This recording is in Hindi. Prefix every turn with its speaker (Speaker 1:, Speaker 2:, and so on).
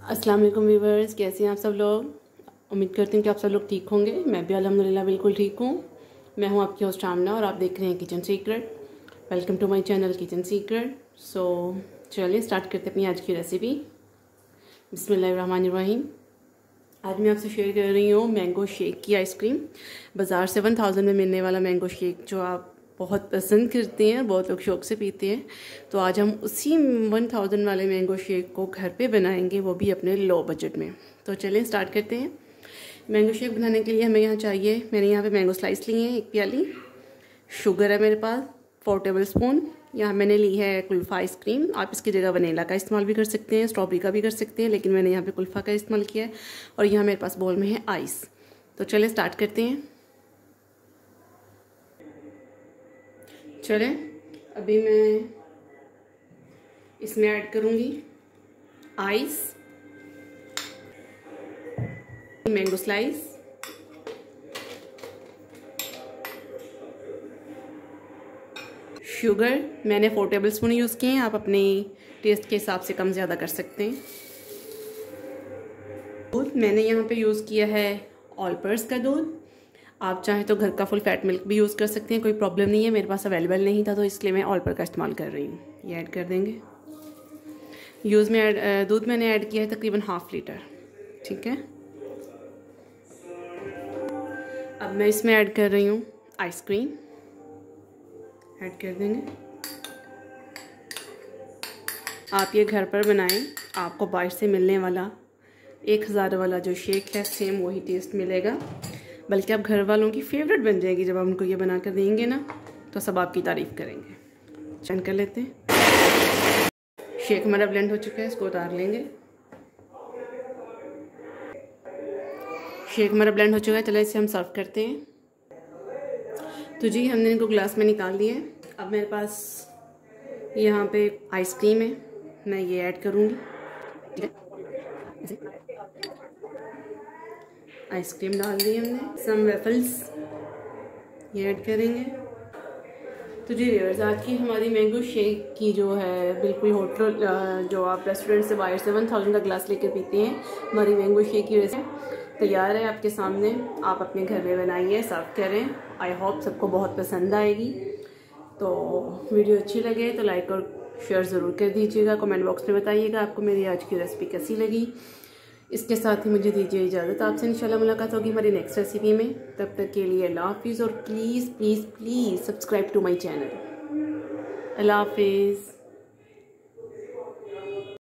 Speaker 1: अस्सलाम वालेकुम व्यूवर्स, कैसे हैं आप सब लोग। उम्मीद करती हूँ कि आप सब लोग ठीक होंगे। मैं भी अल्हम्दुलिल्लाह बिल्कुल ठीक हूँ। मैं हूँ आपकी होस्ट आमना और आप देख रहे हैं kitchen secret. Welcome to my channel kitchen secret. So चलिए स्टार्ट करते अपनी आज की रेसिपी। बिस्मिल्लाहिर्रहमानिर्रहीम। आज मैं आपसे शेयर कर रही हूँ मैंगो शेक की आइसक्रीम। बाज़ार से 1000 में मिलने वाला मैंगो शेक जो आप बहुत पसंद करते हैं, बहुत लोग शौक़ से पीते हैं। तो आज हम उसी 1000 वाले मैंगो शेक को घर पे बनाएंगे, वो भी अपने लो बजट में। तो चलिए स्टार्ट करते हैं। मैंगो शेक बनाने के लिए हमें यहाँ चाहिए, मैंने यहाँ पे मैंगो स्लाइस लिए हैं 1 प्याली। शुगर है मेरे पास 4 टेबल स्पून। यहाँ मैंने ली है कुल्फ़ा आइसक्रीम। आप इसकी जगह वनीला का इस्तेमाल भी कर सकते हैं, स्ट्रॉबेरी का भी कर सकते हैं, लेकिन मैंने यहाँ पे कुल्फ़ा का इस्तेमाल किया है। और यहाँ मेरे पास बोल में है आइस। तो चलिए स्टार्ट करते हैं। चलें, अभी मैं इसमें ऐड करूँगी आइस, मैंगो स्लाइस, शुगर मैंने 4 टेबल स्पून यूज़ किए हैं। आप अपने टेस्ट के हिसाब से कम ज़्यादा कर सकते हैं। दूध मैंने यहाँ पे यूज़ किया है ऑल पर्पस का दूध। आप चाहें तो घर का फुल फैट मिल्क भी यूज़ कर सकते हैं, कोई प्रॉब्लम नहीं है। मेरे पास अवेलेबल नहीं था तो इसलिए मैं ऑल पर्पस का इस्तेमाल कर रही हूँ। ये ऐड कर देंगे। दूध मैंने ऐड किया है तकरीबन 1/2 लीटर। ठीक है, अब मैं इसमें ऐड कर रही हूँ आइसक्रीम। ऐड कर देंगे। आप ये घर पर बनाएं, आपको बाहर से मिलने वाला 1000 वाला जो शेक है सेम वही टेस्ट मिलेगा, बल्कि आप घर वालों की फेवरेट बन जाएगी। जब आप उनको ये बना कर देंगे ना तो सब आपकी तारीफ़ करेंगे। चैन कर लेते हैं। शेक हमारा ब्लेंड हो चुका है, इसको उतार लेंगे। शेक हमारा ब्लेंड हो चुका है, चलो इसे हम सर्व करते हैं। तो जी हमने इनको ग्लास में निकाल लिया है। अब मेरे पास यहाँ पे आइसक्रीम है, मैं ये ऐड करूँगी। आइसक्रीम डाल दी हमने। सम वेफल्स ये ऐड करेंगे। तो जी व्यूअर्स, आज की हमारी मैंगो शेक की जो है बिल्कुल होटल जो आप रेस्टोरेंट से बाहर से 1000 का ग्लास लेकर पीते हैं, हमारी मैंगो शेक की रेसिपी तैयार है आपके सामने। आप अपने घर में बनाइए, सर्व करें। आई होप सबको बहुत पसंद आएगी। तो वीडियो अच्छी लगे तो लाइक और शेयर ज़रूर कर दीजिएगा। कमेंट बॉक्स में बताइएगा आपको मेरी आज की रेसिपी कैसी लगी। इसके साथ ही मुझे दीजिए इजाज़त। आपसे इंशाल्लाह मुलाकात होगी हमारी नेक्स्ट रेसिपी में। तब तक के लिए अल्लाह हाफिज़ और please please please subscribe to my channel. अल्लाह हाफिज़।